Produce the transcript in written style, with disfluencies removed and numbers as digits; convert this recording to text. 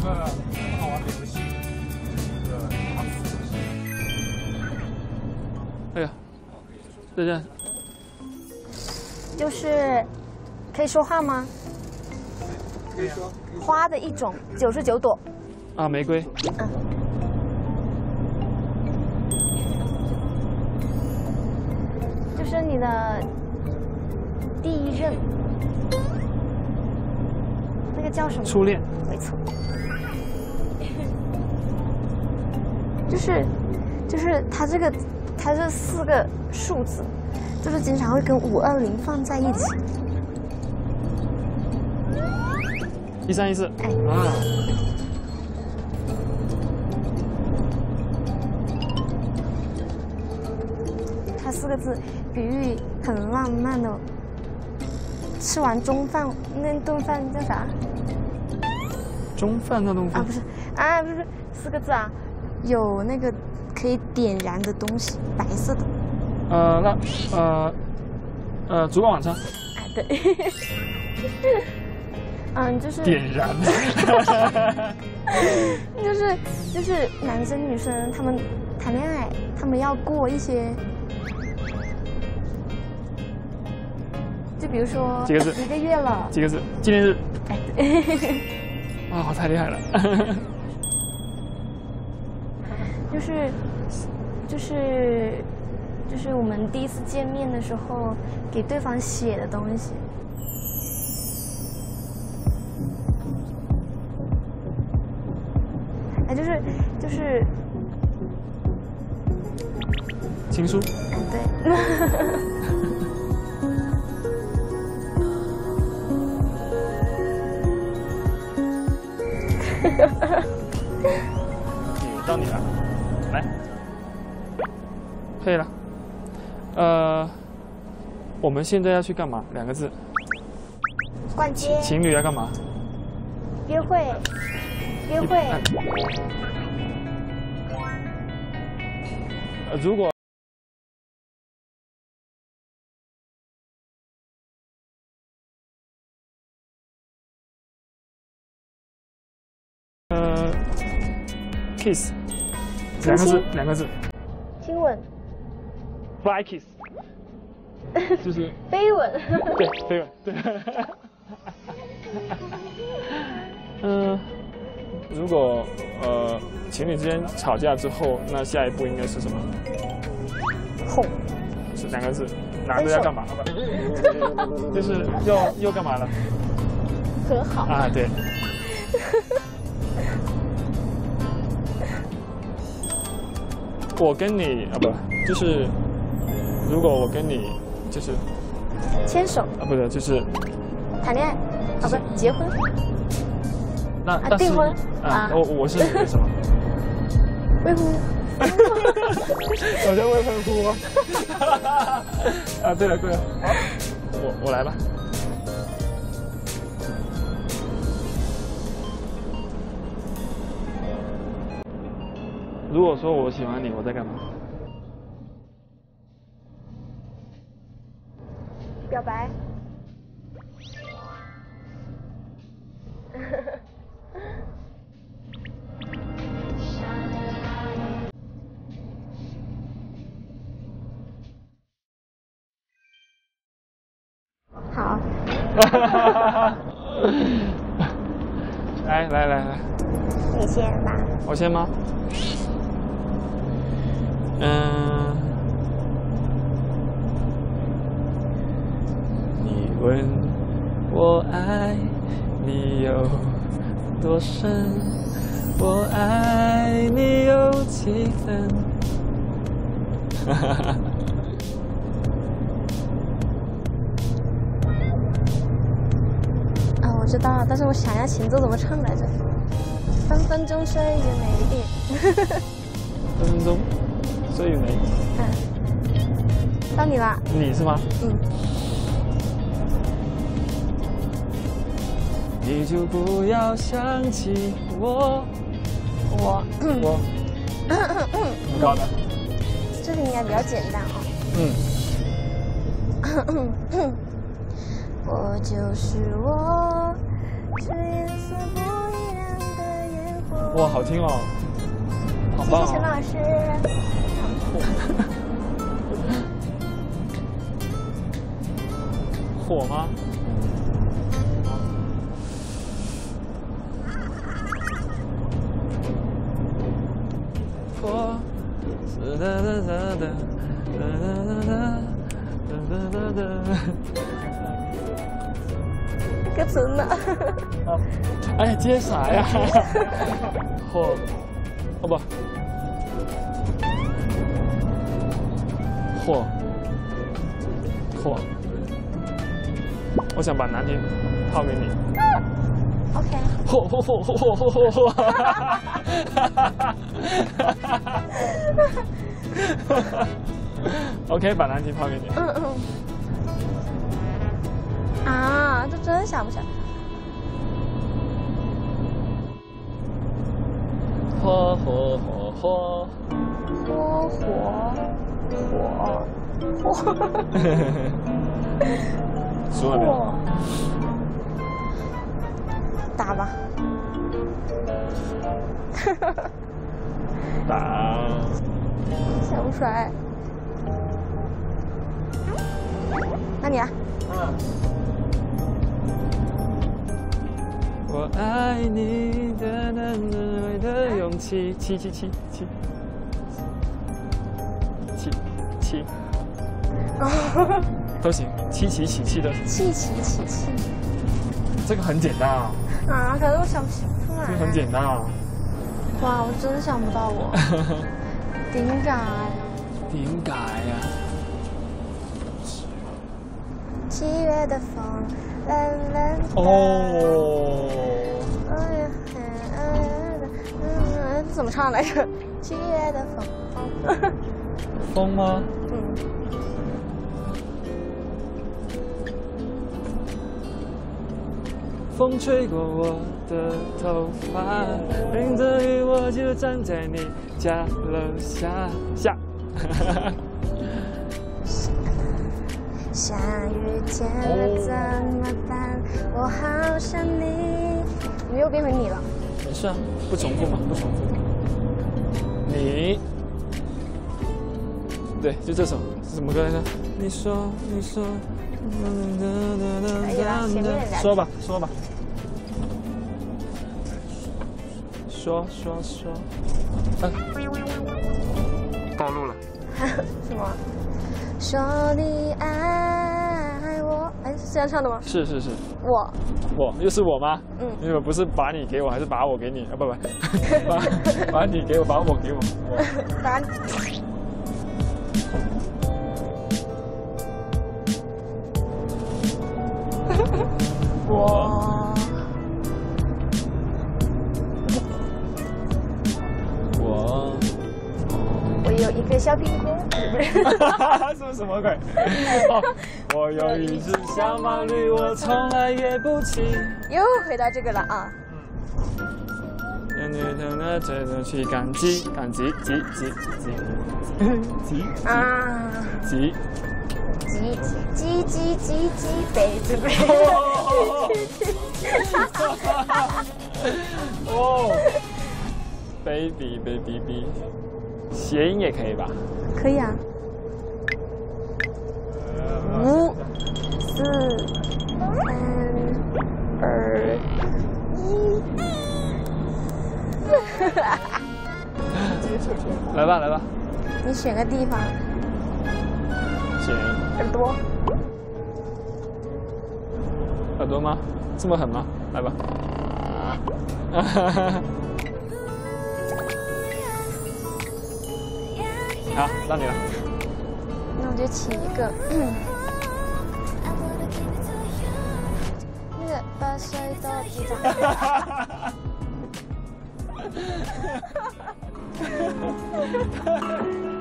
个很好玩的游戏，一个打死游戏。 哎呀，再见。 就是可以说话吗？ 可以说。 花的一种，99朵。 啊，玫瑰。 嗯。就是你的第一任，那个叫什么？ 初恋。 没错。就是它这4个数字，就是经常会跟520放在一起。 1314。 哎。 啊。 它4个字，比喻很浪漫的。吃完中饭那顿饭叫啥？ 中饭那顿饭啊，不是，啊，不是4个字啊，有那个可以点燃的东西，白色的。 烛光晚餐。 哎，对。就是点燃。 就是男生女生他们谈恋爱，他们要过一些，就比如说几个字 1个月了， 几个字，纪念日。 哎，对。 哇，太厉害了。 就是我们第一次见面的时候给对方写的东西。哎，就是情书。 哎，对。 到你了，来，可以了。我们现在要去干嘛？2个字。 逛街。 情侣要干嘛？ 约会。约会。 如果kiss， 2个字。 亲吻。 fly kiss， 就是飞吻。 对，飞吻，对。如果情侣之间吵架之后，那下一步应该是什么？ 哄。 是2个字，男的要干嘛？就是又干嘛了？ 和好。 啊，对。我跟你不就是如果我跟你就是牵手啊，不对，就是谈恋爱啊，不是结婚。 那订婚啊，我是你的什么？ 未婚。 我叫未婚夫吗？啊，对了，我来吧。如果说我喜欢你，我在干嘛？ 表白。好。 来， 你先吧。 我先吗？你问我爱你有多深，我爱你有几分？ 我知道了，但是我想要前奏怎么唱来着？分分钟岁月美丽。 分分钟岁月美丽。 到你了。 你是吗？你就不要想起我。怎么搞的？ 这个应该比较简单啊。我就是我，是颜色不一样的眼哇，好听哦，好谢棒哦！ 谢陈老师。 火吗？火，哒哒哒哒哒哒哒哒。 歌词呢？ 哎，接啥呀？火，哦不，火，火。我想把难题抛给你。 OK。 嚯！OK， 把难题抛给你。 啊，这真想不起来。 火！输了没有？ 打吧。 打。 想不出来。那你啊？ 我爱你的勇气，七，都行，七起起气的。 气。 这个很简单啊。 啊，可是我想不出来。 这个很简单啊。 哇，我真想不到我。点解呀？ 7月的风，冷冷的。 哦。 怎么唱来着？7月的风。 风吗？风吹过我的头发，淋着雨我就站在你家楼下。 下雨天了怎么办？我好想你。你又变成你了。 没事啊，不重复嘛，不重复。你，对，就这首是什么歌来着？你说。 可以了，前面的说吧。说。暴露了。 什么？说你爱我，哎，是这样唱的吗？ 是。我又是我吗？因为不是把你给我，还是把我给你啊？不，把你给我，把我给我。 把你。我有一个小苹果， 是什么鬼？我有一只小毛驴，我从来也不骑。 又回到这个了啊！ 去赶集啊！ 集杯子杯。 哦 ，baby， 谐音也可以吧？ 可以啊。5、4、3、2、1。 来吧。 你选个地方。 选耳朵。 耳朵吗？这么狠吗？来吧。好，到你了。 那我就起一个。那个把水都记着。